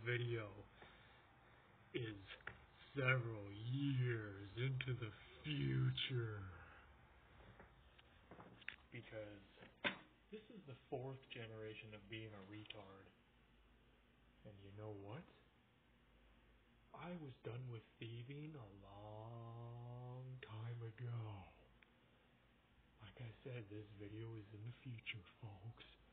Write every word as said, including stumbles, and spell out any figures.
video is several years into the future. Because this is the fourth generation of being a retard. And you know what? I was done with thieving a long time ago. Like I said, this video is in the future, folks.